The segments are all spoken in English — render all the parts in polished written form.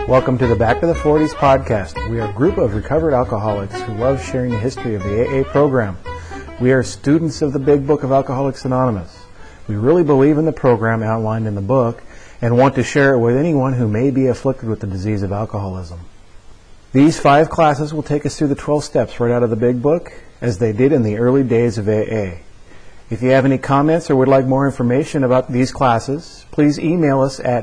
Welcome to the Back to the Forties podcast. We are a group of recovered alcoholics who love sharing the history of the AA program. We are students of the Big Book of Alcoholics Anonymous. We really believe in the program outlined in the book and want to share it with anyone who may be afflicted with the disease of alcoholism. These 5 classes will take us through the 12 steps right out of the Big Book, as they did in the early days of AA. If you have any comments or would like more information about these classes, please email us at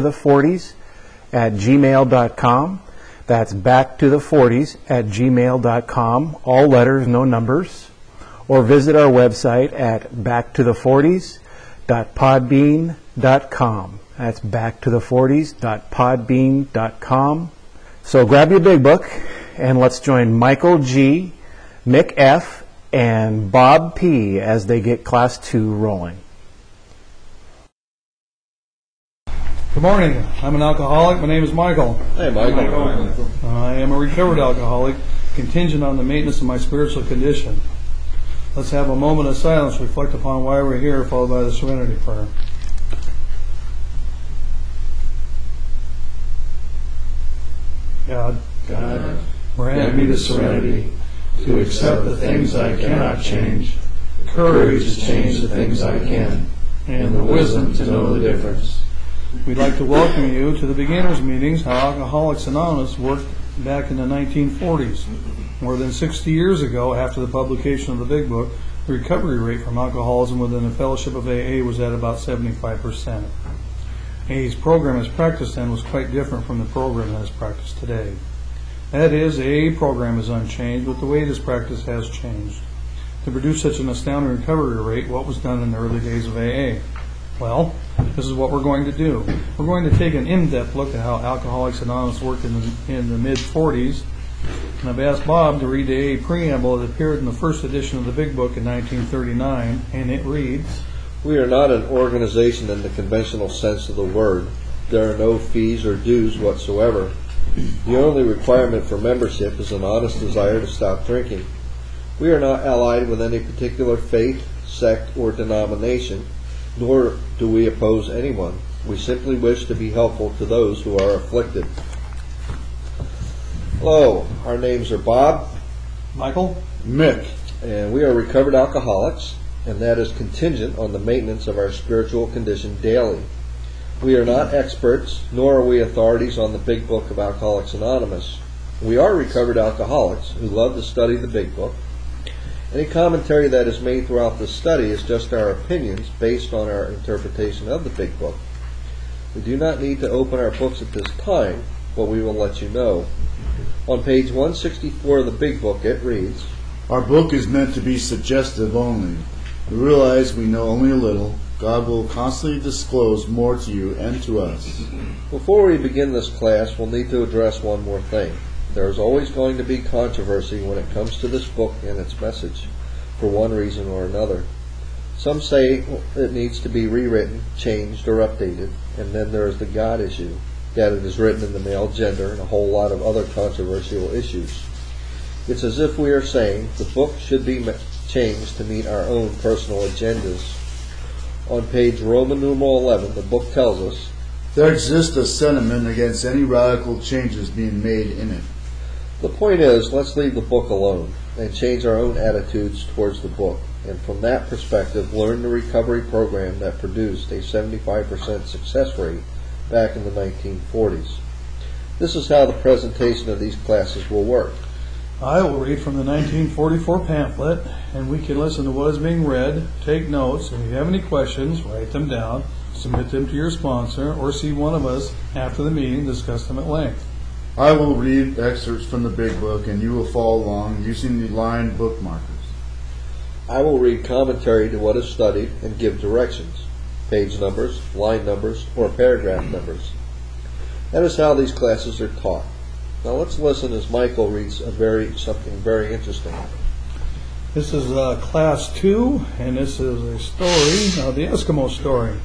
backtotheforties@gmail.com. That's backtotheforties@gmail.com, all letters, no numbers. Or visit our website at backtotheforties.podbean.com. That's backtotheforties.podbean.com. So grab your big book and let's join Michael G., Mick F., and Bob P. as they get Class 2 rolling. Good morning. I'm an alcoholic. My name is Michael. Hey, Michael. I am a recovered alcoholic, contingent on the maintenance of my spiritual condition. Let's have a moment of silence, reflect upon why we're here, followed by the Serenity Prayer. God, grant me the serenity to accept the things I cannot change, courage to change the things I can, and the wisdom to know the difference. We'd like to welcome you to the beginners meetings, how Alcoholics Anonymous worked back in the 1940s. More than 60 years ago, after the publication of the Big Book, the recovery rate from alcoholism within the fellowship of AA was at about 75%. AA's program as practiced then was quite different from the program that is practiced today. That is, the AA program is unchanged, but the way it is practiced has changed. To produce such an astounding recovery rate, what was done in the early days of AA? Well, this is what we're going to do. We're going to take an in-depth look at how Alcoholics Anonymous worked in the mid-40s. And I've asked Bob to read the AA preamble that appeared in the first edition of the Big Book in 1939, and it reads, We are not an organization in the conventional sense of the word. There are no fees or dues whatsoever. The only requirement for membership is an honest desire to stop drinking. We are not allied with any particular faith, sect, or denomination, nor do we oppose anyone. We simply wish to be helpful to those who are afflicted. Hello, our names are Bob, Michael, Mick, and we are recovered alcoholics, and that is contingent on the maintenance of our spiritual condition daily. We are not experts, nor are we authorities on the Big Book of Alcoholics Anonymous. We are recovered alcoholics who love to study the Big Book. Any commentary that is made throughout the study is just our opinions based on our interpretation of the Big Book. We do not need to open our books at this time, but we will let you know. On page 164 of the Big Book, it reads, Our book is meant to be suggestive only. We realize we know only a little. God will constantly disclose more to you and to us. Before we begin this class, we'll need to address one more thing. There is always going to be controversy when it comes to this book and its message, for one reason or another. Some say it needs to be rewritten, changed, or updated, and then there is the God issue, that it is written in the male gender, and a whole lot of other controversial issues. It's as if we are saying the book should be changed to meet our own personal agendas. On page Roman numeral 11, the book tells us, There exists a sentiment against any radical changes being made in it. The point is, let's leave the book alone and change our own attitudes towards the book, and from that perspective learn the recovery program that produced a 75% success rate back in the 1940s. This is how the presentation of these classes will work. I will read from the 1944 pamphlet, and we can listen to what is being read, take notes, and if you have any questions, write them down, submit them to your sponsor, or see one of us after the meeting, discuss them at length. I will read excerpts from the Big Book, and you will follow along using the line bookmarkers. I will read commentary to what is studied and give directions, page numbers, line numbers, or paragraph numbers. That is how these classes are taught. Now let's listen as Michael reads something very interesting. This is Class 2, and this is a story, the Eskimo story.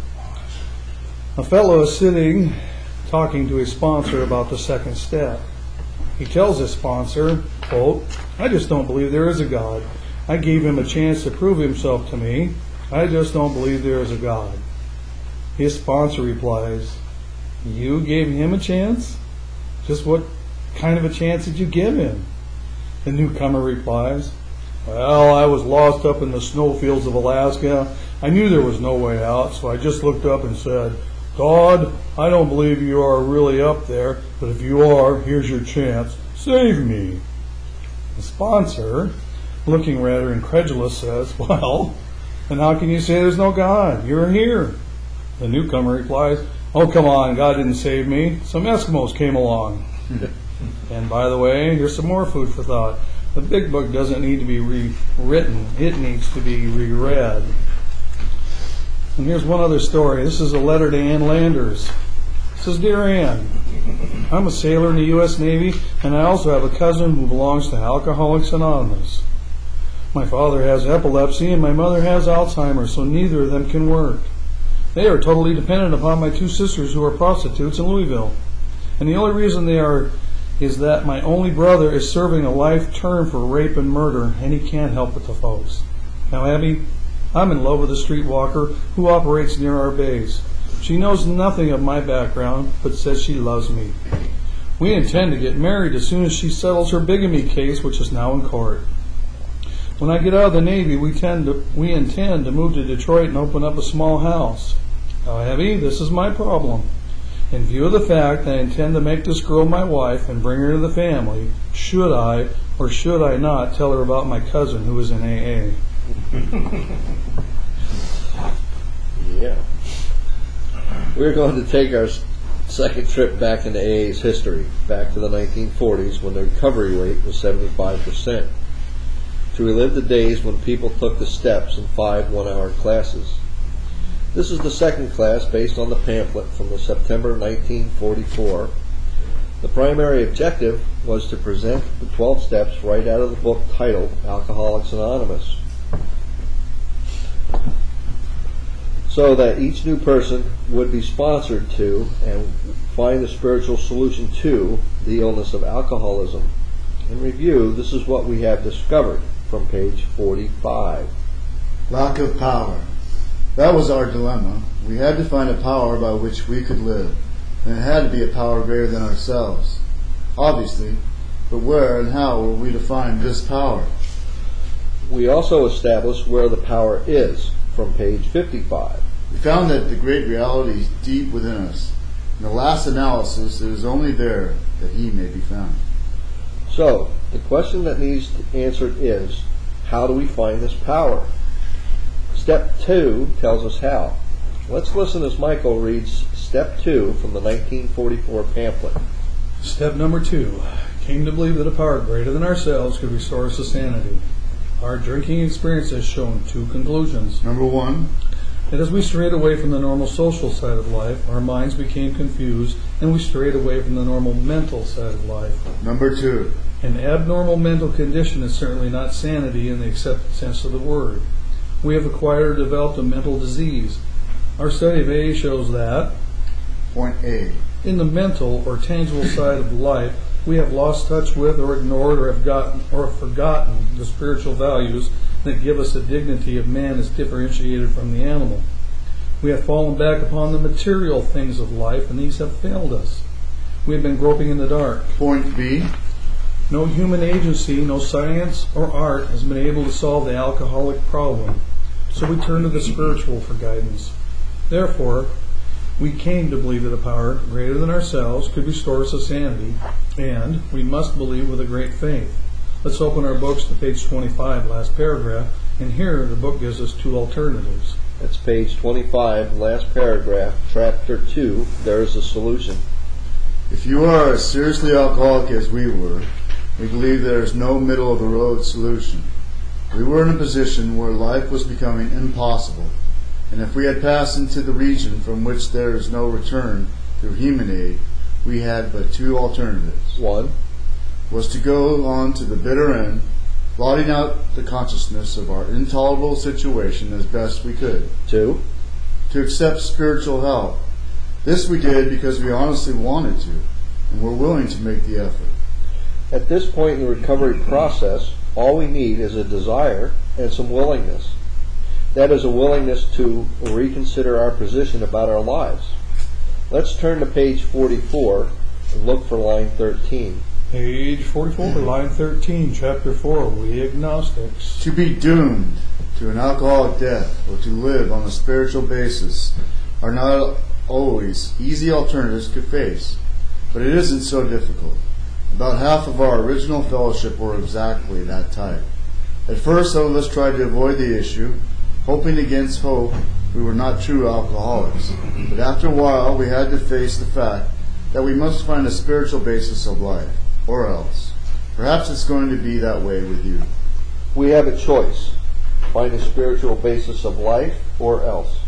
A fellow is sitting talking to his sponsor about the second step. He tells his sponsor, quote, I just don't believe there is a God. I gave him a chance to prove himself to me. I just don't believe there is a God. His sponsor replies, You gave him a chance? Just what kind of a chance did you give him? The newcomer replies, well, I was lost up in the snowfields of Alaska. I knew there was no way out, so I just looked up and said, God, I don't believe you are really up there, but if you are, here's your chance. Save me. The sponsor, looking rather incredulous, says, well, then how can you say there's no God? You're here. The newcomer replies, oh, come on, God didn't save me. Some Eskimos came along. And by the way, here's some more food for thought. The big book doesn't need to be rewritten. It needs to be reread. And here's one other story. This is a letter to Ann Landers. It says, Dear Ann, I'm a sailor in the U.S. Navy, and I also have a cousin who belongs to Alcoholics Anonymous. My father has epilepsy, and my mother has Alzheimer's, so neither of them can work. They are totally dependent upon my two sisters who are prostitutes in Louisville. And the only reason they are is that my only brother is serving a life term for rape and murder, and he can't help it to folks. Now, Abby, I'm in love with a streetwalker who operates near our base. She knows nothing of my background, but says she loves me. We intend to get married as soon as she settles her bigamy case, which is now in court. When I get out of the Navy, we intend to move to Detroit and open up a small house. Now, Abby, this is my problem. In view of the fact I intend to make this girl my wife and bring her to the family, should I or should I not tell her about my cousin who is in AA? Yeah. We're going to take our second trip back into AA's history, back to the 1940s when the recovery rate was 75%, to relive the days when people took the steps in 5 one-hour classes. This is the second class based on the pamphlet from the September 1944. The primary objective was to present the 12 steps right out of the book titled Alcoholics Anonymous, so that each new person would be sponsored to and find a spiritual solution to the illness of alcoholism. In review, this is what we have discovered from page 45. Lack of power. That was our dilemma. We had to find a power by which we could live, and it had to be a power greater than ourselves, obviously, but where and how were we to find this power? We also established where the power is from page 55. We found that the great reality is deep within us. In the last analysis, it is only there that he may be found. So, the question that needs to be answered is, how do we find this power? Step 2 tells us how. Let's listen as Michael reads Step 2 from the 1944 pamphlet. Step number 2. Came to believe that a power greater than ourselves could restore us to sanity. Our drinking experience has shown 2 conclusions. Number 1. That as we strayed away from the normal social side of life, our minds became confused, and we strayed away from the normal mental side of life. Number 2. An abnormal mental condition is certainly not sanity in the accepted sense of the word. We have acquired or developed a mental disease. Our study of AA shows that Point A. in the mental or tangible side of life, we have lost touch with or ignored or have forgotten the spiritual values that give us the dignity of man as differentiated from the animal. We have fallen back upon the material things of life, and these have failed us. We have been groping in the dark. Point B. No human agency, no science or art has been able to solve the alcoholic problem, so we turn to the spiritual for guidance. Therefore, we came to believe that a power greater than ourselves could restore us to sanity, and we must believe with a great faith. Let's open our books to page 25, last paragraph, and here the book gives us 2 alternatives. That's page 25, last paragraph, chapter 2, There's a Solution. If you are as seriously alcoholic as we were, we believe there is no middle-of-the-road solution. We were in a position where life was becoming impossible, and if we had passed into the region from which there is no return through human aid, we had but 2 alternatives. 1. Was to go on to the bitter end, blotting out the consciousness of our intolerable situation as best we could. 2. To accept spiritual help. This we did because we honestly wanted to, and were willing to make the effort. At this point in the recovery process, all we need is a desire and some willingness. That is a willingness to reconsider our position about our lives. Let's turn to page 44 and look for line 13. Page 44, line 13, chapter 4, we agnostics. To be doomed to an alcoholic death or to live on a spiritual basis are not always easy alternatives to face, but it isn't so difficult. About half of our original fellowship were exactly that type. At first, some of us tried to avoid the issue, hoping against hope we were not true alcoholics. But after a while, we had to face the fact that we must find a spiritual basis of life, or else. Perhaps it's going to be that way with you. We have a choice. Find a spiritual basis of life, or else.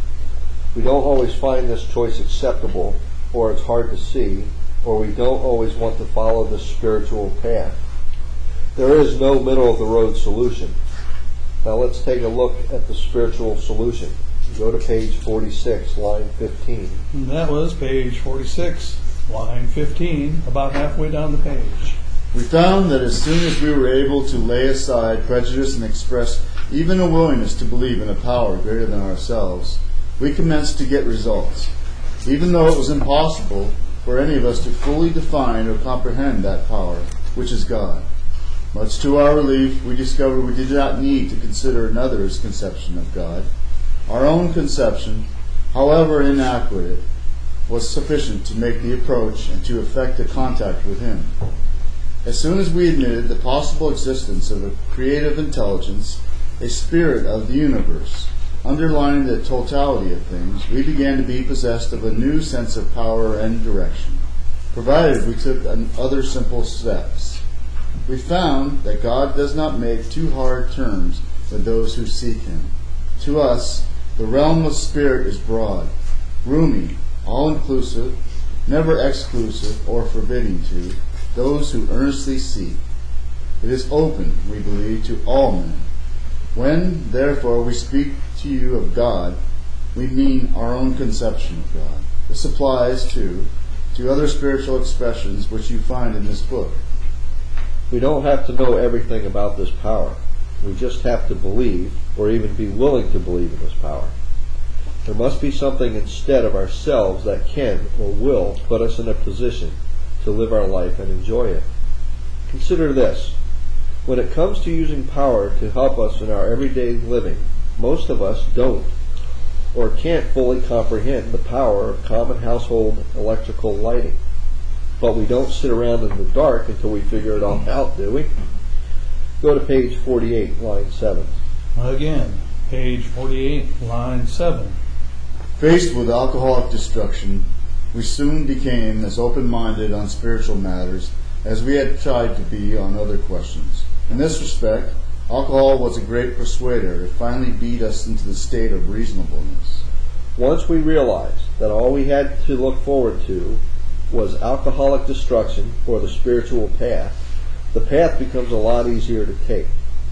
We don't always find this choice acceptable, or it's hard to see, or we don't always want to follow the spiritual path. There is no middle-of-the-road solution. Now let's take a look at the spiritual solution. Go to page 46, line 15. And that was page 46, line 15, about halfway down the page. We found that as soon as we were able to lay aside prejudice and express even a willingness to believe in a power greater than ourselves, we commenced to get results, even though it was impossible for any of us to fully define or comprehend that power, which is God. Much to our relief, we discovered we did not need to consider another's conception of God. Our own conception, however inaccurate, was sufficient to make the approach and to effect a contact with Him. As soon as we admitted the possible existence of a creative intelligence, a spirit of the universe, underlying the totality of things, we began to be possessed of a new sense of power and direction, provided we took other simple steps. We found that God does not make too hard terms with those who seek Him. To us, the realm of spirit is broad, roomy, all-inclusive, never exclusive or forbidding to those who earnestly seek. It is open, we believe, to all men. When, therefore, we speak to you of God, we mean our own conception of God. This applies, too, to other spiritual expressions which you find in this book. We don't have to know everything about this power. We just have to believe, or even be willing to believe in this power. There must be something instead of ourselves that can or will put us in a position to live our life and enjoy it. Consider this. When it comes to using power to help us in our everyday living, most of us don't or can't fully comprehend the power of common household electrical lighting. But we don't sit around in the dark until we figure it all out, do we? Go to page 48, line 7. Again, page 48, line 7. Faced with alcoholic destruction, we soon became as open-minded on spiritual matters as we had tried to be on other questions. In this respect, alcohol was a great persuader. It finally beat us into the state of reasonableness. Once we realized that all we had to look forward to was alcoholic destruction or the spiritual path, the path becomes a lot easier to take.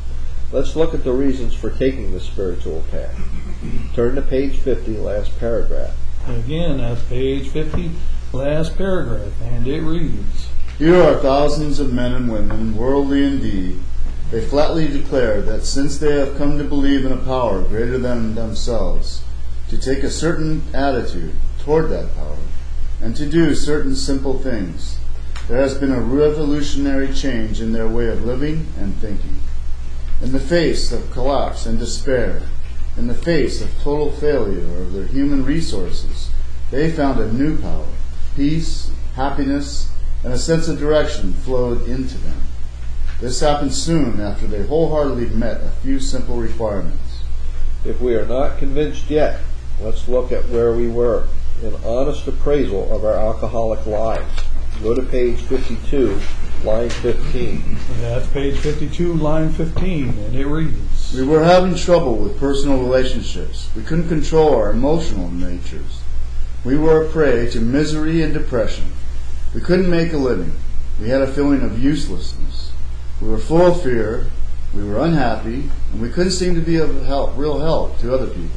Let's look at the reasons for taking the spiritual path. Turn to page 50, last paragraph. Again, that's page 50, last paragraph, and it reads, Here are thousands of men and women, worldly indeed. They flatly declare that since they have come to believe in a power greater than themselves, to take a certain attitude toward that power, and to do certain simple things, there has been a revolutionary change in their way of living and thinking. In the face of collapse and despair, in the face of total failure of their human resources, they found a new power. Peace, happiness, and a sense of direction flowed into them. This happened soon after they wholeheartedly met a few simple requirements. If we are not convinced yet, let's look at where we were, an honest appraisal of our alcoholic lives. Go to page 52, line 15. That's page 52, line 15, and it reads, We were having trouble with personal relationships. We couldn't control our emotional natures. We were a prey to misery and depression. We couldn't make a living. We had a feeling of uselessness. We were full of fear. We were unhappy, and we couldn't seem to be of real help to other people.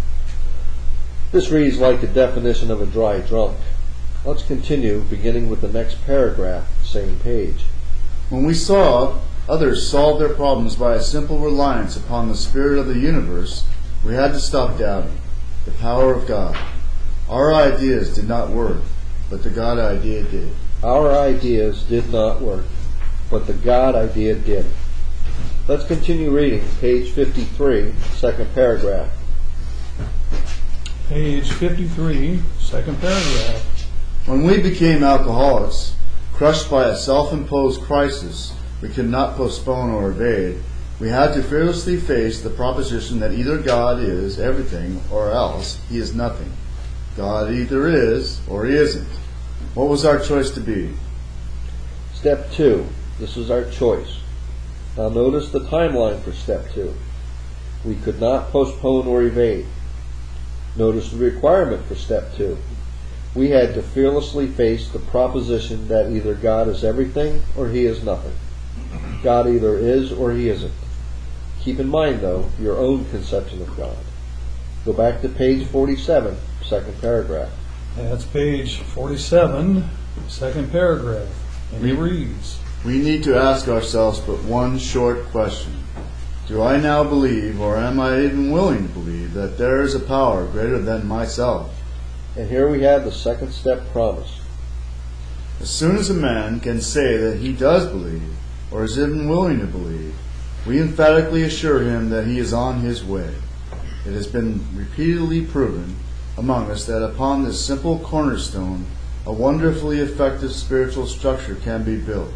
This reads like the definition of a dry drunk. Let's continue, beginning with the next paragraph, same page. When we saw others solve their problems by a simple reliance upon the spirit of the universe, we had to stop doubting the power of God. Our ideas did not work, but the God idea did. Our ideas did not work, but the God idea did. Let's continue reading. Page 53, second paragraph. Page 53, second paragraph. When we became alcoholics, crushed by a self-imposed crisis we could not postpone or evade, we had to fearlessly face the proposition that either God is everything or else He is nothing. God either is or He isn't. What was our choice to be? Step 2. This is our choice. Now notice the timeline for step 2. We could not postpone or evade. Notice the requirement for step 2. We had to fearlessly face the proposition that either God is everything or He is nothing. God either is or He isn't. Keep in mind, though, your own conception of God. Go back to page 47, second paragraph. That's page 47, second paragraph. And it reads, We need to ask ourselves but one short question. Do I now believe, or am I even willing to believe, that there is a power greater than myself? And here we have the second step promise. As soon as a man can say that he does believe, or is even willing to believe, we emphatically assure him that he is on his way. It has been repeatedly proven among us that upon this simple cornerstone, a wonderfully effective spiritual structure can be built.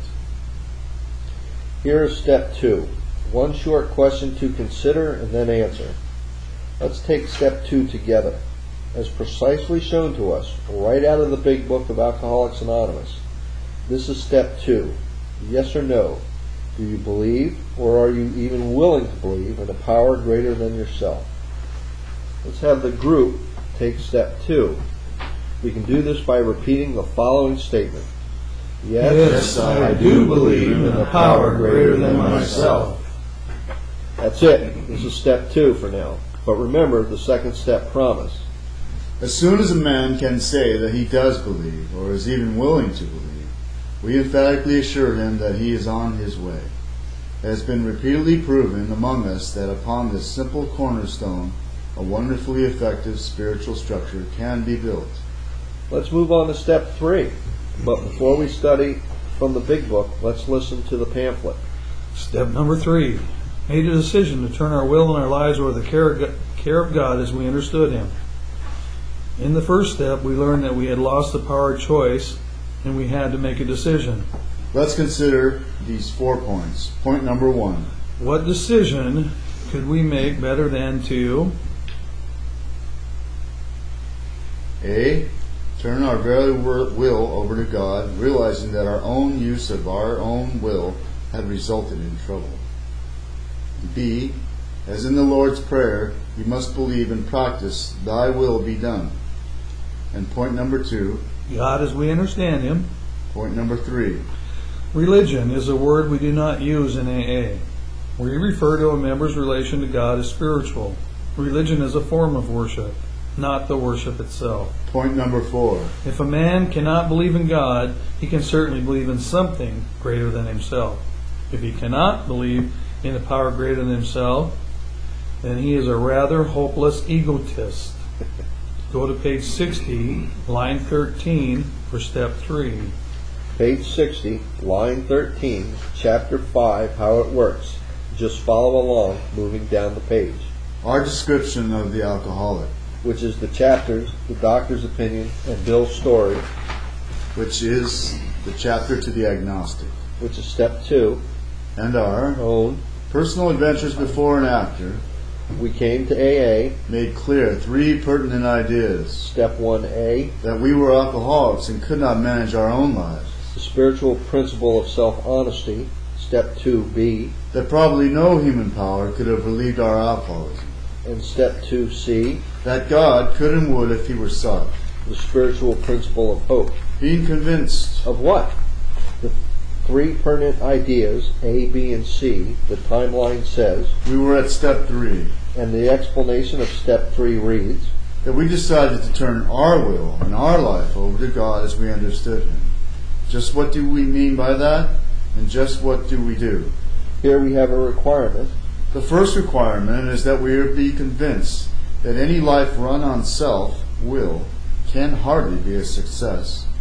Here is step 2. One short question to consider and then answer. Let's take step 2 together. As precisely shown to us right out of the big book of Alcoholics Anonymous. This is step 2. Yes or no? Do you believe, or are you even willing to believe in a power greater than yourself? Let's have the group take step 2. We can do this by repeating the following statement. Yes, I do believe in a power greater than myself. That's it. This is step 2 for now. But remember the second step promise. As soon as a man can say that he does believe, or is even willing to believe, we emphatically assure him that he is on his way. It has been repeatedly proven among us that upon this simple cornerstone, a wonderfully effective spiritual structure can be built. Let's move on to step 3. But before we study from the big book, let's listen to the pamphlet. Step number 3. Made a decision to turn our will and our lives over the care of God as we understood Him. In the first step, we learned that we had lost the power of choice and we had to make a decision. Let's consider these 4 points. Point number 1. What decision could we make better than to A. Turn our very will over to God, realizing that our own use of our own will had resulted in trouble. B. As in the Lord's Prayer, you must believe and practice, Thy will be done. And point number 2. God as we understand Him. Point number 3. Religion is a word we do not use in AA. We refer to a member's relation to God as spiritual. Religion is a form of worship, not the worship itself. Point number 4. If a man cannot believe in God, he can certainly believe in something greater than himself. If he cannot believe in a power greater than himself, then he is a rather hopeless egotist. Go to page 60, line 13 for step 3. Page 60, line 13, chapter 5, how it works. Just follow along, moving down the page. Our description of the alcoholic, Which is the chapters, the doctor's opinion, and Bill's story, which is the chapter to the agnostic, which is step 2. and our Own. personal adventures before and after We came to AA, made clear 3 pertinent ideas. step 1A, That we were alcoholics and could not manage our own lives. the spiritual principle of self-honesty, step 2B, That probably no human power could have relieved our alcoholism. and step 2C, That God could and would if He were sought. the spiritual principle of hope. Being convinced Of what? The 3 pertinent ideas, A, B, and C, the timeline says, we were at step 3. and the explanation of step 3 reads, That we decided to turn our will and our life over to God as we understood Him. Just what do we mean by that? And just what do we do? here we have a requirement. The first requirement is that we be convinced that any life run on self-will can hardly be a success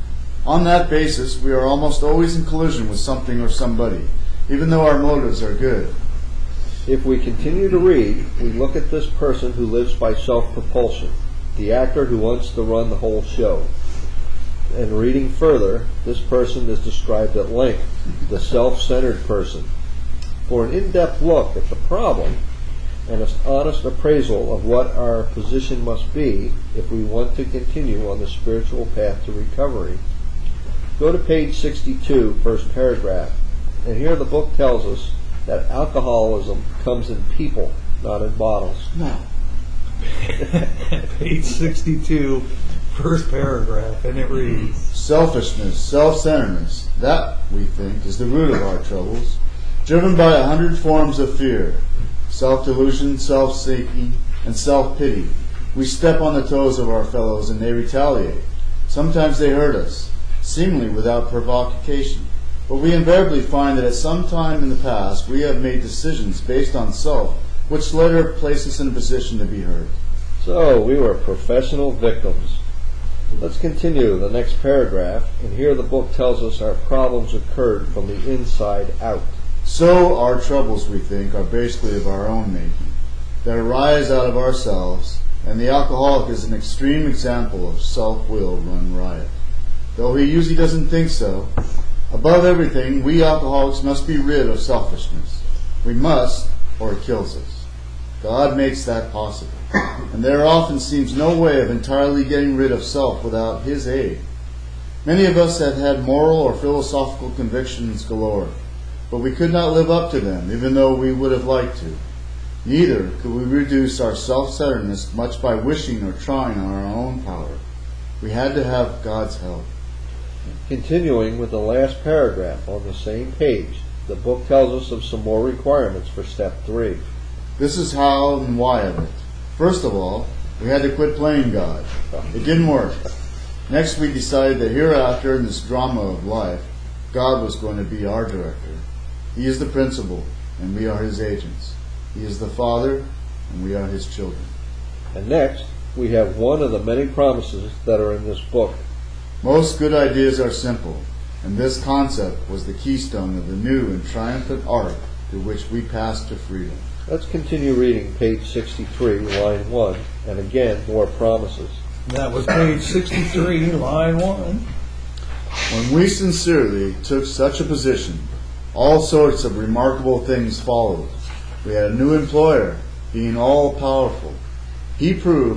On that basis, we are almost always in collision with something or somebody, even though our motives are good. If we continue to read, we look at this person who lives by self-propulsion, the actor who wants to run the whole show. And reading further, this person is described at length, the self-centered person. For an in-depth look at the problem and an honest appraisal of what our position must be if we want to continue on the spiritual path to recovery, go to page 62, first paragraph, and here the book tells us that alcoholism comes in people, not in bottles. No. Page 62, first paragraph, and it reads, Selfishness, self-centeredness, that, we think, is the root of our troubles, driven by 100 forms of fear, self-delusion, self-seeking, and self-pity. We step on the toes of our fellows and they retaliate. Sometimes they hurt us, seemingly without provocation. But we invariably find that at some time in the past we have made decisions based on self, which later place us in a position to be hurt. So, we were professional victims. Let's continue the next paragraph, and here the book tells us our problems occurred from the inside out. So our troubles, we think, are basically of our own making, that arise out of ourselves, and the alcoholic is an extreme example of self-will run riot. Though he usually doesn't think so, above everything, we alcoholics must be rid of selfishness. We must, or it kills us. God makes that possible, and there often seems no way of entirely getting rid of self without His aid. Many of us have had moral or philosophical convictions galore, but we could not live up to them, even though we would have liked to. Neither could we reduce our self-centeredness much by wishing or trying on our own power. We had to have God's help. Continuing with the last paragraph on the same page, the book tells us of some more requirements for step 3. This is how and why of it. First of all, we had to quit playing God. It didn't work. Next, we decided that hereafter in this drama of life, God was going to be our director. He is the principal, and we are His agents. He is the Father, and we are His children. And next, we have one of the many promises that are in this book. Most good ideas are simple, and this concept was the keystone of the new and triumphant arc through which we passed to freedom. Let's continue reading page 63, line 1, and again, more promises. that was page 63, line 1. When we sincerely took such a position, all sorts of remarkable things followed. We had a new employer, being all-powerful. He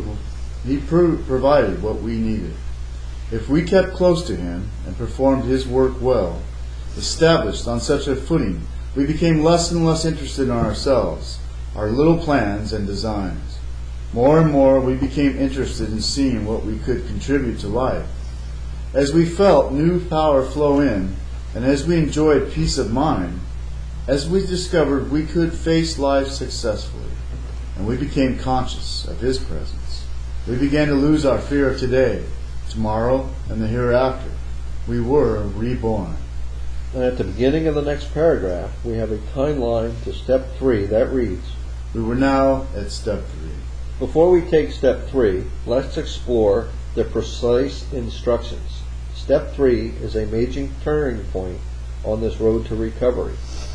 provided what we needed. If we kept close to Him and performed His work well, established on such a footing, we became less and less interested in ourselves, our little plans and designs. More and more we became interested in seeing what we could contribute to life. As we felt new power flow in, and as we enjoyed peace of mind, as we discovered we could face life successfully, and we became conscious of His presence, we began to lose our fear of today, tomorrow, and the hereafter. We were reborn. And at the beginning of the next paragraph, we have a timeline to step 3 that reads, We were now at step 3. Before we take step 3, let's explore the precise instructions. Step 3 is a major turning point on this road to recovery.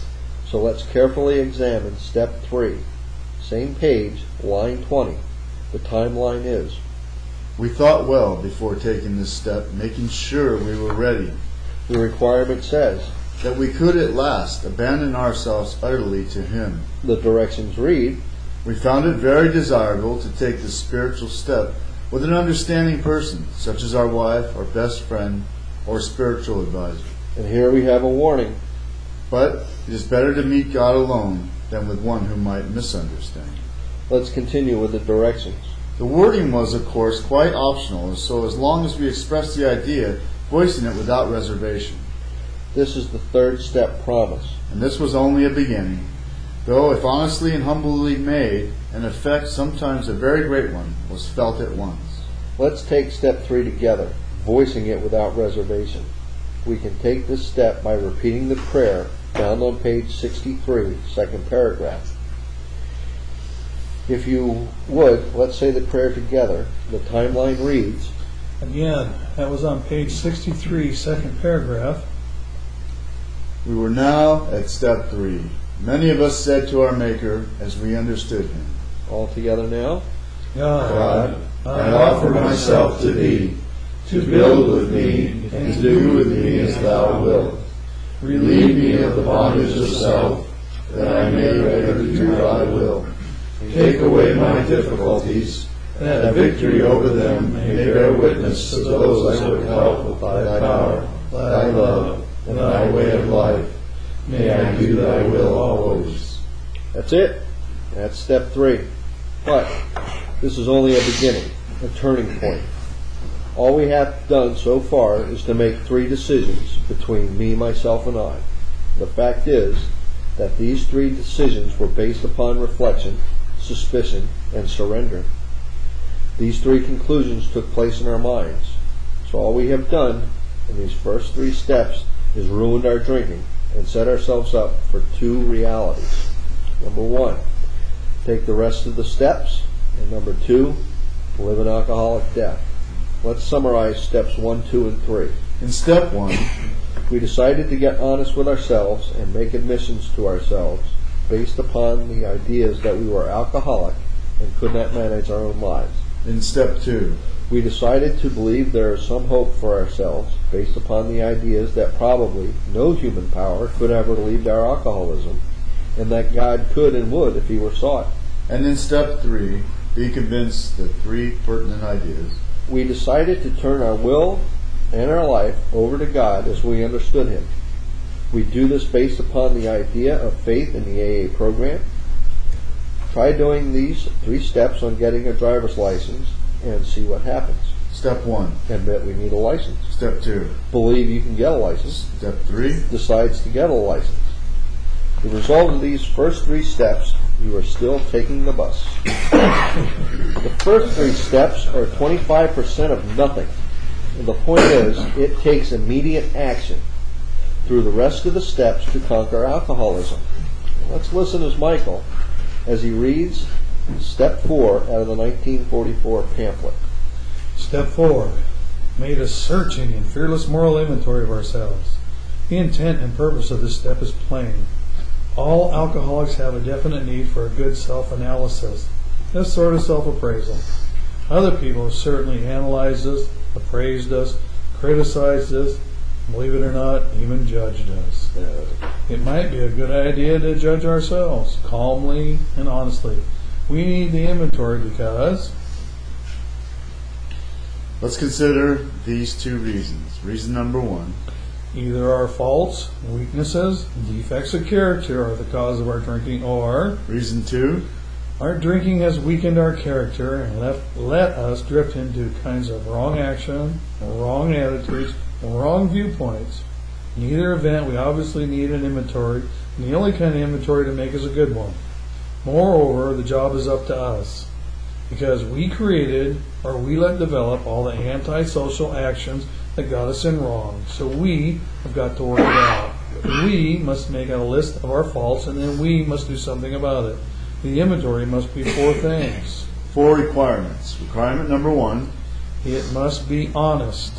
So let's carefully examine step 3. Same page, line 20. The timeline is, We thought well before taking this step, making sure we were ready, the requirement says, that we could at last abandon ourselves utterly to Him. the directions read, We found it very desirable to take this spiritual step with an understanding person, such as our wife, our best friend, or spiritual advisor. and here we have a warning. But it is better to meet God alone than with one who might misunderstand. Let's continue with the directions. The wording was, of course, quite optional, so as long as we expressed the idea, voicing it without reservation. This is the third step promise. And this was only a beginning, though if honestly and humbly made, an effect, sometimes a very great one, was felt at once. Let's take step 3 together, voicing it without reservation. We can take this step by repeating the prayer found on page 63, second paragraph. If you would, let's say the prayer together. The timeline reads, Again, that was on page 63, second paragraph. We were now at step 3. Many of us said to our Maker as we understood him, All together now. God, I offer myself to thee, to build with me and to do with me as thou wilt. Relieve me of the bondage of self, that I may better do thy will. Take away my difficulties, that victory over them may bear witness to those I would help with thy power, thy love, and thy way of life. May I do thy will always. That's it. That's step 3. But this is only a beginning, a turning point. All we have done so far is to make 3 decisions between me, myself, and I. The fact is that these 3 decisions were based upon reflection, suspicion, and surrender. These 3 conclusions took place in our minds. So all we have done in these first 3 steps is ruined our drinking and set ourselves up for 2 realities. Number 1, take the rest of the steps, and number 2, live an alcoholic death. Let's summarize steps 1, 2, and 3. In step 1, we decided to get honest with ourselves and make admissions to ourselves based upon the ideas that we were alcoholic and could not manage our own lives. in step 2, We decided to believe there is some hope for ourselves based upon the ideas that probably no human power could have relieved our alcoholism, and that God could and would if he were sought. and in step 3, be convinced the 3 pertinent ideas. We decided to turn our will and our life over to God as we understood him. We do this based upon the idea of faith in the AA program. Try doing these 3 steps on getting a driver's license and see what happens. Step 1, Admit we need a license. step 2, Believe you can get a license. step 3, Decides to get a license. The result of these first 3 steps, you are still taking the bus. The first 3 steps are 25% of nothing. And the point is, it takes immediate action through the rest of the steps to conquer alcoholism. Let's listen as Michael as he reads step 4 out of the 1944 pamphlet. Step 4. Made a searching and fearless moral inventory of ourselves. The intent and purpose of this step is plain. All alcoholics have a definite need for a good self-analysis, a sort of self-appraisal. Other people have certainly analyzed us, appraised us, criticized us, believe it or not, even judged us. It might be a good idea to judge ourselves, calmly and honestly. We need the inventory because let's consider these 2 reasons. Reason number 1, either our faults, weaknesses, defects of character are the cause of our drinking, or reason 2, our drinking has weakened our character and let us drift into kinds of wrong action, wrong attitudes, and wrong viewpoints. In either event, we obviously need an inventory, and the only kind of inventory to make is a good one. Moreover, the job is up to us, because we created or we let develop all the antisocial actions that got us in wrong. So we have got to work it out. We must make a list of our faults, and then we must do something about it. The inventory must be 4 things. 4 requirements. Requirement number 1, It must be honest.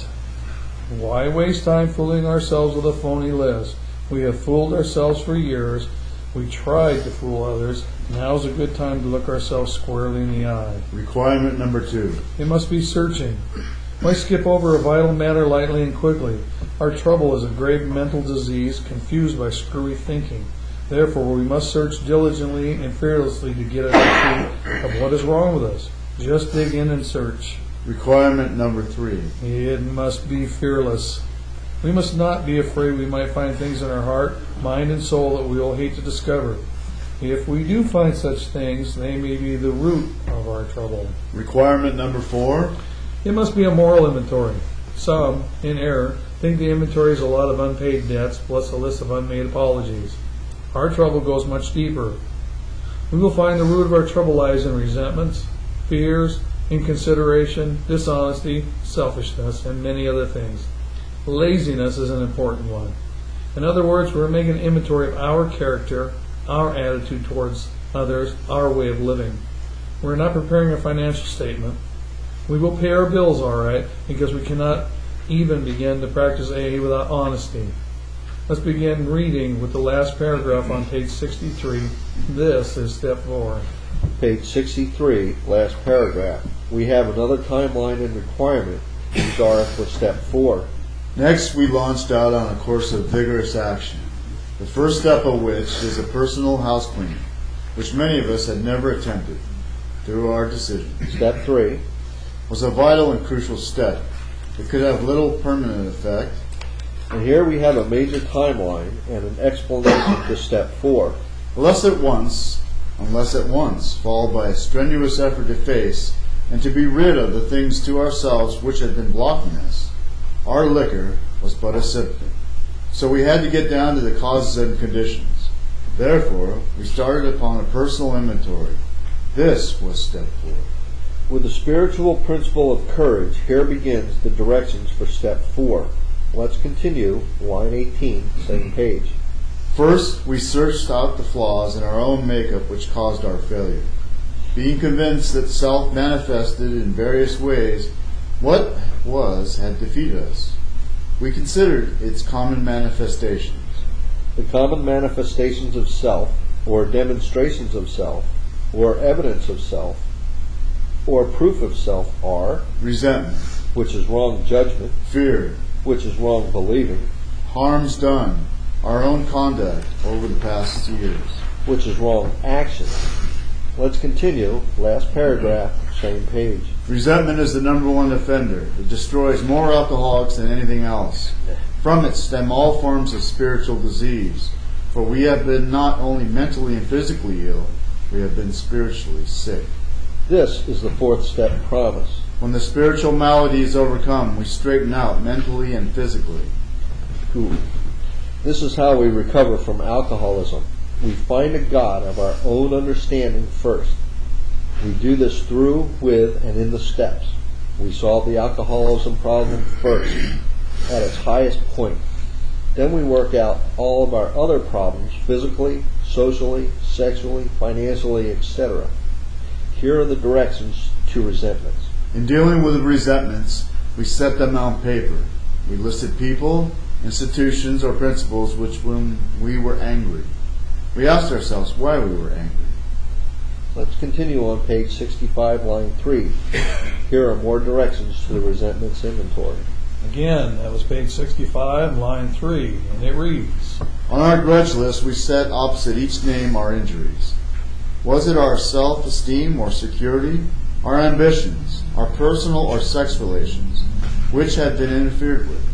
Why waste time fooling ourselves with a phony list? We have fooled ourselves for years. We tried to fool others. Now's a good time to look ourselves squarely in the eye. requirement number 2, It must be searching. Why skip over a vital matter lightly and quickly? Our trouble is a grave mental disease confused by screwy thinking. Therefore, we must search diligently and fearlessly to get at the truth of what is wrong with us. Just dig in and search. requirement number 3, It must be fearless. We must not be afraid we might find things in our heart, mind, and soul that we will hate to discover. If we do find such things, they may be the root of our trouble. requirement number 4, It must be a moral inventory. Some, in error, think the inventory is a lot of unpaid debts plus a list of unmade apologies. Our trouble goes much deeper. We will find the root of our trouble lies in resentments, fears, inconsideration, dishonesty, selfishness, and many other things. Laziness is an important one. In other words, we're making an inventory of our character, our attitude towards others, our way of living. We're not preparing a financial statement. We will pay our bills all right, because we cannot even begin to practice AA without honesty. Let's begin reading with the last paragraph on page 63. This is step 4. Page 63, last paragraph. We have another timeline and requirement. These are for step 4. Next, we launched out on a course of vigorous action, the first step of which is a personal house cleaning, which many of us had never attempted through our decision. Step 3 was a vital and crucial step. It could have little permanent effect. And here we have a major timeline and an explanation for step 4. Unless at once, followed by a strenuous effort to face and to be rid of the things to ourselves which had been blocking us. Our liquor was but a symptom. So we had to get down to the causes and conditions. Therefore, we started upon a personal inventory. This was step 4. With the spiritual principle of courage, here begins the directions for step 4. Let's continue, line 18, same page. First, we searched out the flaws in our own makeup which caused our failure. Being convinced that self manifested in various ways what had defeated us. We considered its common manifestations. The common manifestations of self, or demonstrations of self, or evidence of self, or proof of self are resentment, which is wrong judgment, fear, which is wrong believing, harms done, our own conduct over the past years, which is wrong action. Let's continue, last paragraph, same page. Resentment is the number one offender. It destroys more alcoholics than anything else. From it stem all forms of spiritual disease, for we have been not only mentally and physically ill, we have been spiritually sick. This is the 4th step promise. When the spiritual malady is overcome, we straighten out mentally and physically. This is how we recover from alcoholism. We find a God of our own understanding first. We do this through, with, and in the steps. We solve the alcoholism problem first, at its highest point. Then we work out all of our other problems physically, socially, sexually, financially, etc. Here are the directions to resentments. In dealing with resentments, we set them on paper. We listed people, institutions, or principles when we were angry. We asked ourselves why we were angry. Let's continue on page 65, line 3. Here are more directions to the resentments inventory. Again, that was page 65, line 3, and it reads, On our grudge list, we set opposite each name our injuries. Was it our self-esteem or security, our ambitions, our personal or sex relations, which had been interfered with?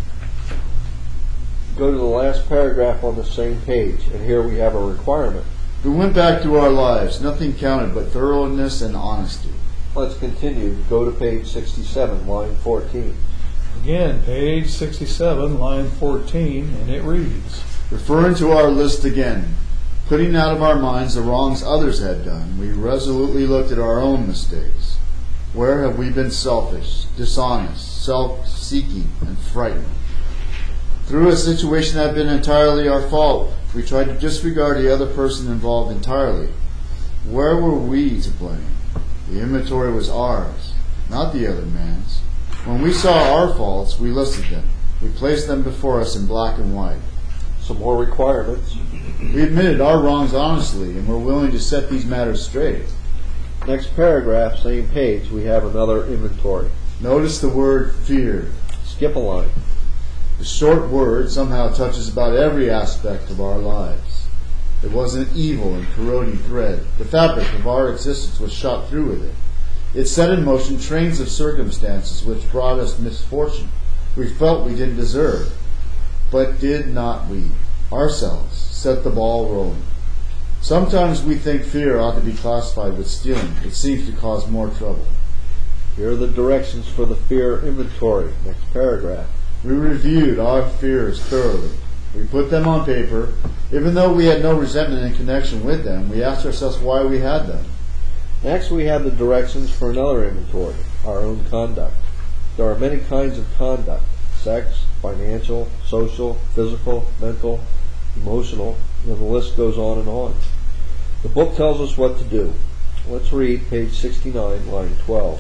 Go to the last paragraph on the same page, and here we have a requirement. We went back to our lives. Nothing counted but thoroughness and honesty. Let's continue. Go to page 67, line 14. Again, page 67, line 14, and it reads, Referring to our list again, putting out of our minds the wrongs others had done, we resolutely looked at our own mistakes. Where have we been selfish, dishonest, self-seeking, and frightened? Through a situation that had been entirely our fault, we tried to disregard the other person involved entirely. Where were we to blame? The inventory was ours, not the other man's. When we saw our faults, we listed them. We placed them before us in black and white. Some more requirements. We admitted our wrongs honestly and were willing to set these matters straight. Next paragraph, same page, we have another inventory. Notice the word fear. Skip a line. The short word somehow touches about every aspect of our lives. It was an evil and corroding thread. The fabric of our existence was shot through with it. It set in motion trains of circumstances which brought us misfortune we felt we didn't deserve. But did not we, ourselves, set the ball rolling? Sometimes we think fear ought to be classified with stealing. It seems to cause more trouble. Here are the directions for the fear inventory. Next paragraph. We reviewed our fears thoroughly. We put them on paper. Even though we had no resentment in connection with them, we asked ourselves why we had them. Next we have the directions for another inventory, our own conduct. There are many kinds of conduct: sex, financial, social, physical, mental, emotional, and the list goes on and on. The book tells us what to do. Let's read page 69, line 12.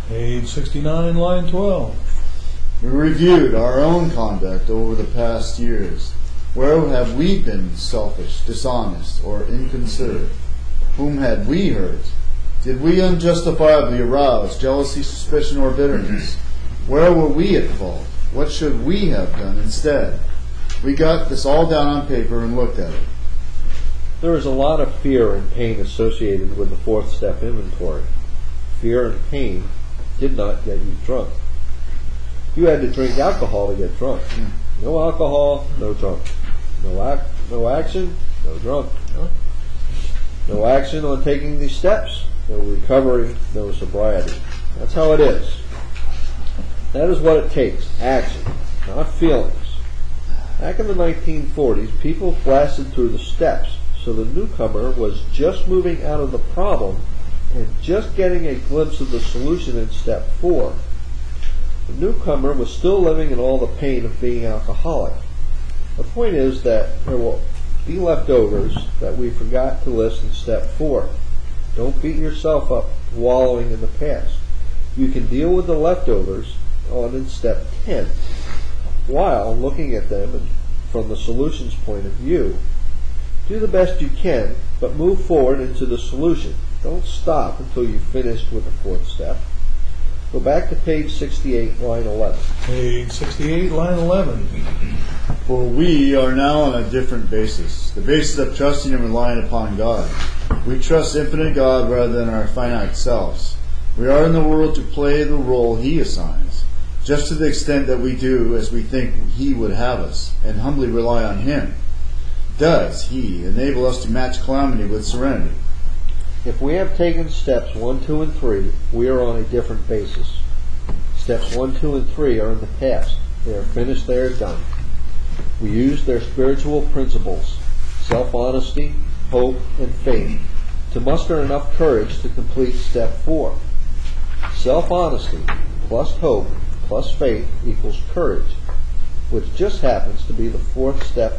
Page 69, line 12. We reviewed our own conduct over the past years. Where have we been selfish, dishonest, or inconsiderate? Whom had we hurt? Did we unjustifiably arouse jealousy, suspicion, or bitterness? Where were we at fault? What should we have done instead? We got this all down on paper and looked at it. There is a lot of fear and pain associated with the fourth step inventory. Fear and pain did not get you drunk. You had to drink alcohol to get drunk. No alcohol, no drunk. No action, no drunk. No action on taking these steps, no recovery, no sobriety. That's how it is. That is what it takes, action, not feelings. Back in the 1940s, people blasted through the steps, so the newcomer was just moving out of the problem and just getting a glimpse of the solution in step 4. The newcomer was still living in all the pain of being alcoholic. The point is that there will be leftovers that we forgot to list in step 4. Don't beat yourself up wallowing in the past. You can deal with the leftovers on in step 10 while looking at them from the solution's point of view. Do the best you can, but move forward into the solution. Don't stop until you've finished with the fourth step. Go back to page 68, line 11. Page 68, line 11. For we are now on a different basis, the basis of trusting and relying upon God. We trust infinite God rather than our finite selves. We are in the world to play the role He assigns, just to the extent that we do as we think He would have us, and humbly rely on Him. Does He enable us to match calamity with serenity? If we have taken steps 1, 2, and 3, we are on a different basis. Steps 1, 2, and 3 are in the past. They are finished, they are done. We use their spiritual principles, self-honesty, hope, and faith, to muster enough courage to complete step 4. Self-honesty plus hope plus faith equals courage, which just happens to be the fourth step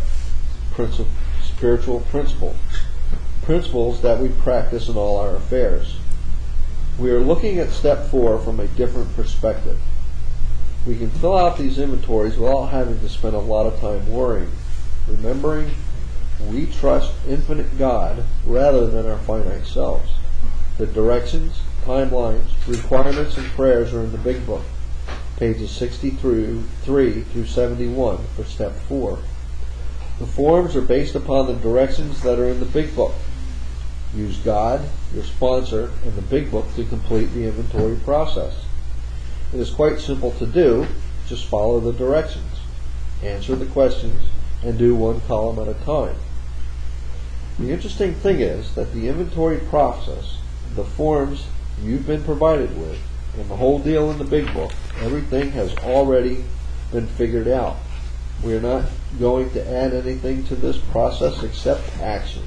spiritual principle. Principles that we practice in all our affairs. We are looking at step 4 from a different perspective. We can fill out these inventories without having to spend a lot of time worrying, remembering we trust infinite God rather than our finite selves. The directions, timelines, requirements, and prayers are in the Big Book, pages 63 through 71 for step 4. The forms are based upon the directions that are in the Big Book. Use God, your sponsor, and the Big Book to complete the inventory process. It is quite simple to do. Just follow the directions, answer the questions, and do one column at a time. The interesting thing is that the inventory process, the forms you've been provided with, and the whole deal in the Big Book, everything has already been figured out. We are not going to add anything to this process except actions.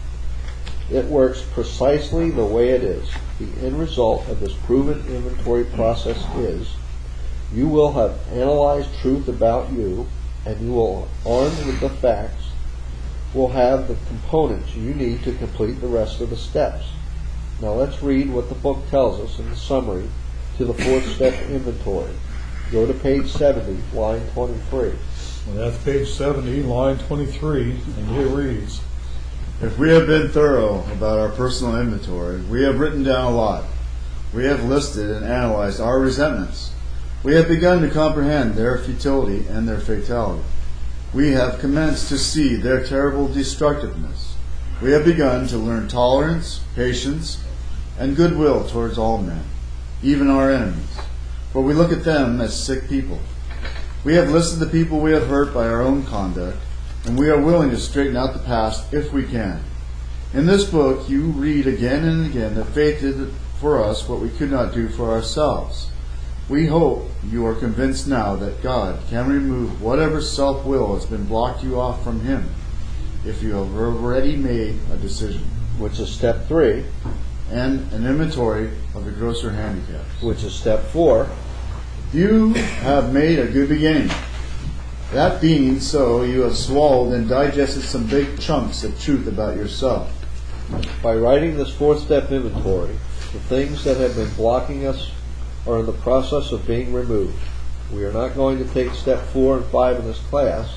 It works precisely the way it is. The end result of this proven inventory process is you will have analyzed truth about you, and you will, armed with the facts, will have the components you need to complete the rest of the steps. Now let's read what the book tells us in the summary to the fourth step inventory. Go to page 70, line 23. Well, that's page 70, line 23, and it reads, If we have been thorough about our personal inventory, we have written down a lot. We have listed and analyzed our resentments. We have begun to comprehend their futility and their fatality. We have commenced to see their terrible destructiveness. We have begun to learn tolerance, patience, and goodwill towards all men, even our enemies, for we look at them as sick people. We have listed the people we have hurt by our own conduct, and we are willing to straighten out the past if we can. In this book, you read again and again that faith did for us what we could not do for ourselves. We hope you are convinced now that God can remove whatever self-will has been blocked you off from Him, if you have already made a decision. Which is step 3. And an inventory of the grosser handicaps. Which is step 4. You have made a good beginning. That being so, you have swallowed and digested some big chunks of truth about yourself. By writing this fourth step inventory, the things that have been blocking us are in the process of being removed. We are not going to take step 4 and 5 in this class.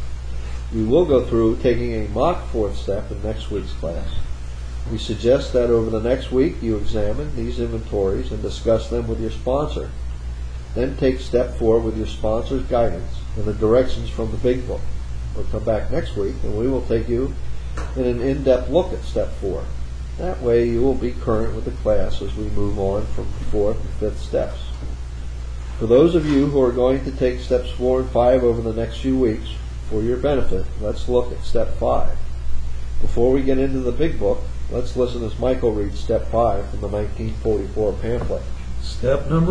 We will go through taking a mock 4th step in next week's class. We suggest that over the next week you examine these inventories and discuss them with your sponsor. Then take step 4 with your sponsor's guidance and the directions from the Big Book. We'll come back next week and we will take you in an in-depth look at step 4. That way you will be current with the class as we move on from the 4th and 5th steps. For those of you who are going to take steps 4 and 5 over the next few weeks, for your benefit, let's look at step 5. Before we get into the Big Book, let's listen as Michael reads step 5 from the 1944 pamphlet. Step number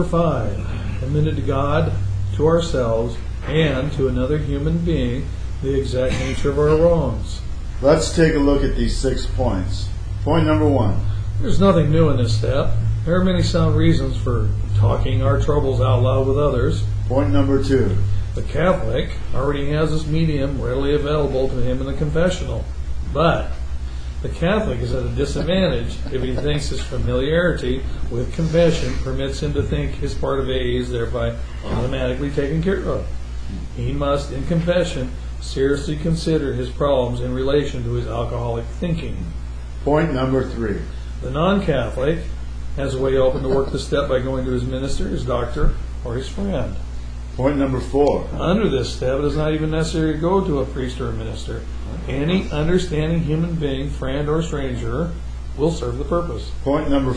5. Admitted to God, to ourselves, and to another human being the exact nature of our wrongs. Let's take a look at these 6 points. Point number 1. There's nothing new in this step. There are many sound reasons for talking our troubles out loud with others. Point number 2. The Catholic already has this medium readily available to him in the confessional. But the Catholic is at a disadvantage if he thinks his familiarity with confession permits him to think his part of AA is thereby automatically taken care of. He must, in confession, seriously consider his problems in relation to his alcoholic thinking. Point number 3. The non-Catholic has a way open to work the step by going to his minister, his doctor, or his friend. Point number 4. Under this step, it is not even necessary to go to a priest or a minister. Any understanding human being, friend or stranger, will serve the purpose. Point number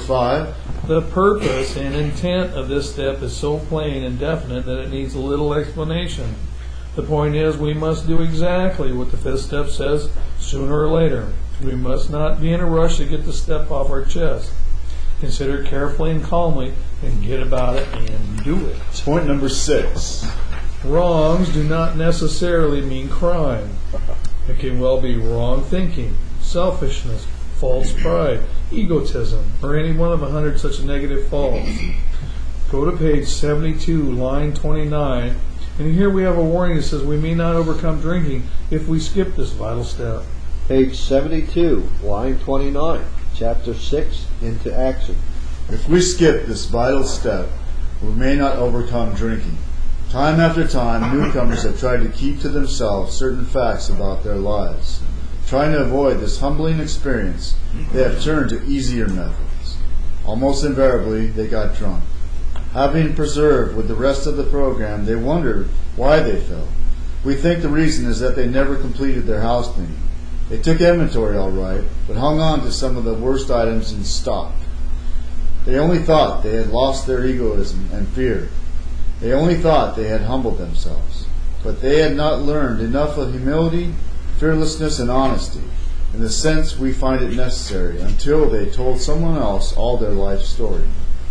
5. The purpose and intent of this step is so plain and definite that it needs little explanation. The point is, we must do exactly what the 5th step says sooner or later. We must not be in a rush to get the step off our chest. Consider it carefully and calmly and get about it and do it. Point number 6. Wrongs do not necessarily mean crime. It can well be wrong thinking, selfishness, false pride, egotism, or any one of 100 such negative faults. Go to page 72, line 29, and here we have a warning that says we may not overcome drinking if we skip this vital step. Page 72, line 29, chapter 6, Into Action. If we skip this vital step, we may not overcome drinking. Time after time, newcomers have tried to keep to themselves certain facts about their lives. Trying to avoid this humbling experience, they have turned to easier methods. Almost invariably, they got drunk. Having persevered with the rest of the program, they wondered why they fell. We think the reason is that they never completed their house cleaning. They took inventory all right, but hung on to some of the worst items in stock. They only thought they had lost their egoism and fear. They only thought they had humbled themselves. But they had not learned enough of humility, fearlessness, and honesty, in the sense we find it necessary, until they told someone else all their life story.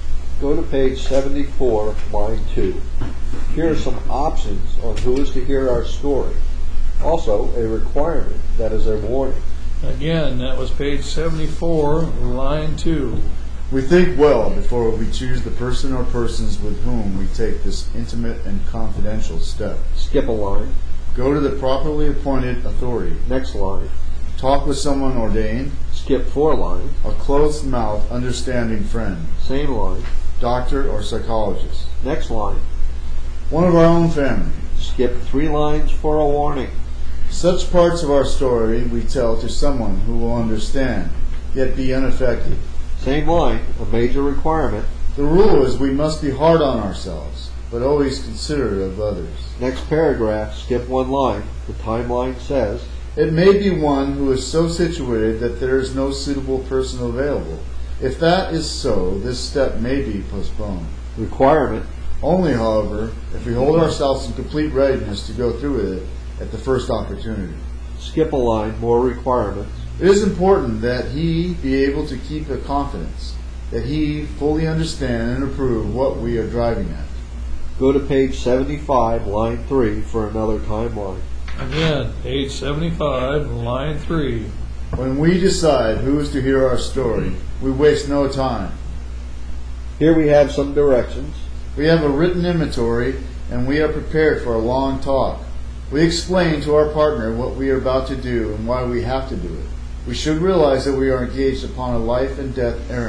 Go to page 74, line 2. Here are some options on who is to hear our story. Also, a requirement that is a warning. Again, that was page 74, line 2. We think well before we choose the person or persons with whom we take this intimate and confidential step. Skip a line. Go to the properly appointed authority. Next line. Talk with someone ordained. Skip 4 line. A closed-mouthed, understanding friend. Same line. Doctor or psychologist. Next line. One of our own family. Skip 3 lines for a warning. Such parts of our story we tell to someone who will understand, yet be unaffected. Same line, a major requirement. The rule is we must be hard on ourselves, but always considerate of others. Next paragraph, skip 1 line. The timeline says, It may be one who is so situated that there is no suitable person available. If that is so, this step may be postponed. requirement. Only, however, if we hold ourselves in complete readiness to go through with it at the first opportunity. Skip a line, more requirements. It is important that he be able to keep a confidence, that he fully understand and approve what we are driving at. Go to page 75, line 3 for another timeline. Again, page 75, line 3. When we decide who is to hear our story, we waste no time. Here we have some directions. We have a written inventory, and we are prepared for a long talk. We explain to our partner what we are about to do and why we have to do it. We should realize that we are engaged upon a life and death errand.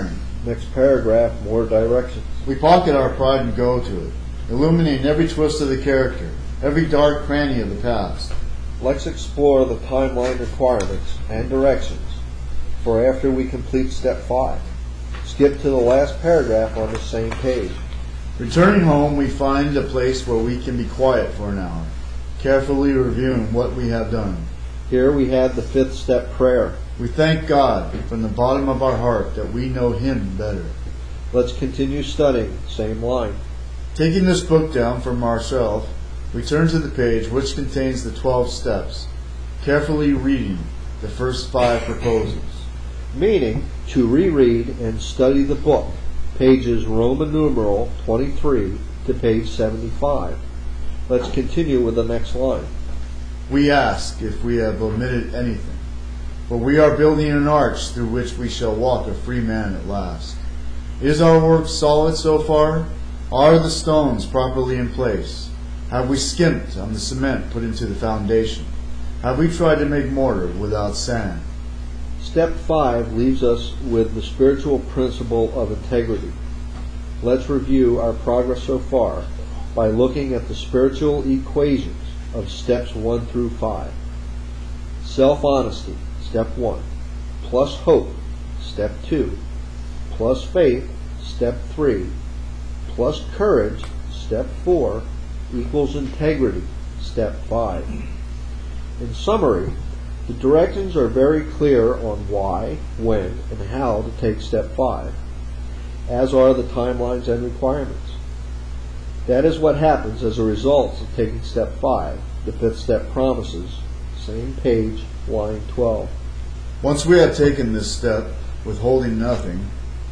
Next paragraph, more directions. We pocket our pride and go to it, illuminating every twist of the character, every dark cranny of the past. Let's explore the timeline requirements and directions for after we complete step 5. Skip to the last paragraph on the same page. Returning home, we find a place where we can be quiet for an hour, carefully reviewing what we have done. Here we have the 5th step prayer. We thank God from the bottom of our heart that we know Him better. Let's continue studying, same line. Taking this book down from our shelf, we turn to the page which contains the 12 steps, carefully reading the first 5 proposals. Meaning to reread and study the book, pages Roman numeral 23 to page 75. Let's continue with the next line. We ask if we have omitted anything, for we are building an arch through which we shall walk a free man at last. Is our work solid so far? Are the stones properly in place? Have we skimped on the cement put into the foundation? Have we tried to make mortar without sand? Step 5 leaves us with the spiritual principle of integrity. Let's review our progress so far by looking at the spiritual equations of steps 1 through 5. Self-honesty, step 1, plus hope, step 2, plus faith, step 3, plus courage, step 4, equals integrity, step 5. In summary, the directions are very clear on why, when, and how to take step 5, as are the timelines and requirements. That is what happens as a result of taking step 5, the 5th step promises, same page, line 12. Once we have taken this step, withholding nothing,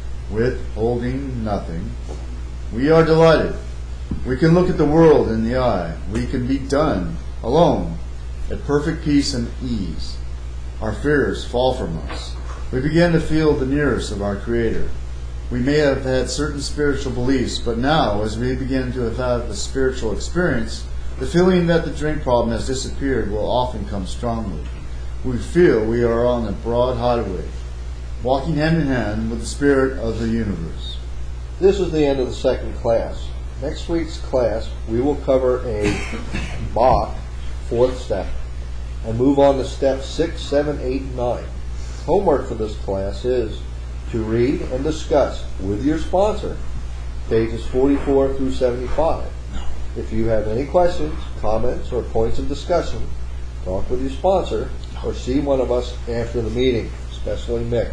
we are delighted. We can look at the world in the eye. We can be done, alone, at perfect peace and ease. Our fears fall from us. We begin to feel the nearest of our Creator. We may have had certain spiritual beliefs, but now, as we begin to have had the spiritual experience, the feeling that the drink problem has disappeared will often come strongly. We feel we are on a broad highway, walking hand in hand with the Spirit of the universe. This is the end of the 2nd class. Next week's class, we will cover a Bach 4th step and move on to steps 6, 7, 8, and 9. Homework for this class is to read and discuss with your sponsor pages 44 through 75. If you have any questions, comments, or points of discussion, talk with your sponsor or see one of us after the meeting, especially Mick.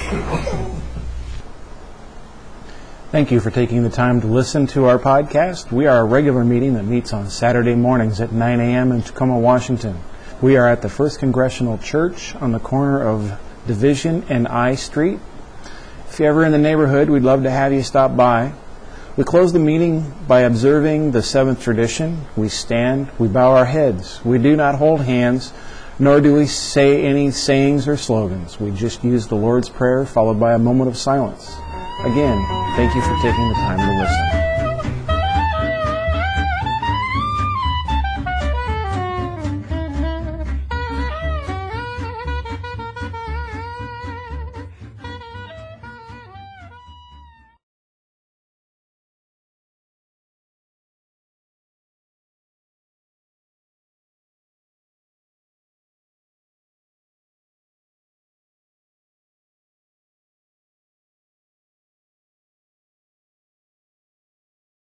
Thank you for taking the time to listen to our podcast. We are a regular meeting that meets on Saturday mornings at 9 a.m. in Tacoma, Washington. We are at the First Congressional Church on the corner of Division and I Street. If you're ever in the neighborhood, we'd love to have you stop by. We close the meeting by observing the 7th tradition. We stand, we bow our heads. We do not hold hands, nor do we say any sayings or slogans. We just use the Lord's Prayer followed by a moment of silence. Again, thank you for taking the time to listen.